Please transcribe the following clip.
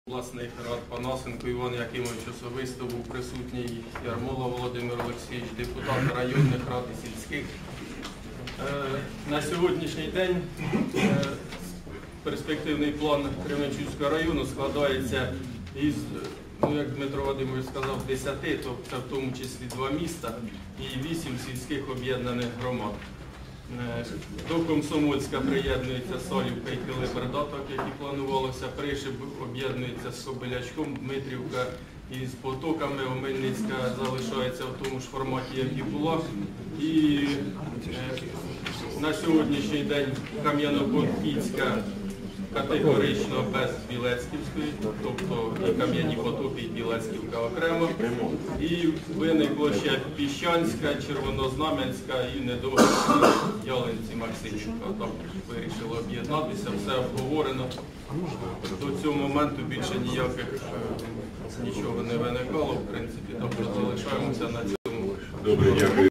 Обласних рад Панасенко Іван Якимович особисто був присутній, Ярмола Володимир Олексійович, депутат районних рад і сільських. На сьогоднішній день перспективний план Кременчуцького району складається із, як Дмитро Вадимович сказав, 10, тобто в тому числі 2 міста і 8 сільських об'єднаних громад. До Комсомольська приєднується Салівка і Килиберда, як і планувалося. Пришиб об'єднується з Кобилячком, Дмитрівка із Потоками, Омельницька залишається в тому ж форматі, як і була. І на сьогоднішній день Кам'яно-Подільська категорично без Білецьківської, тобто і Кам'яні Потопі, і Білецьківка окремо. І виникло ще Піщанська, Червонознам'янська і недовго Ялинці Максимівка. Так вирішили об'єднатися, все обговорено. До цього моменту більше нічого не виникало, в принципі, тобто залишаємося на цьому. Добре, дякую.